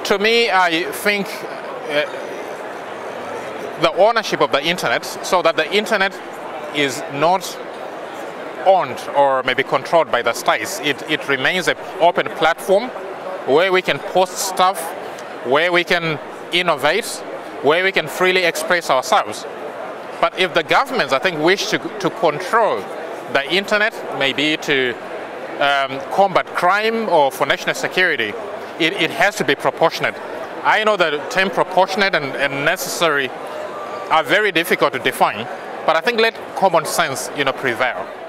To me, I think the ownership of the internet, so that the internet is not owned or maybe controlled by the states. It remains an open platform where we can post stuff, where we can innovate, where we can freely express ourselves. But if the governments, I think, wish to control the internet, maybe to combat crime or for national security, it has to be proportionate. I know that the term proportionate and necessary are very difficult to define, but I think let common sense, prevail.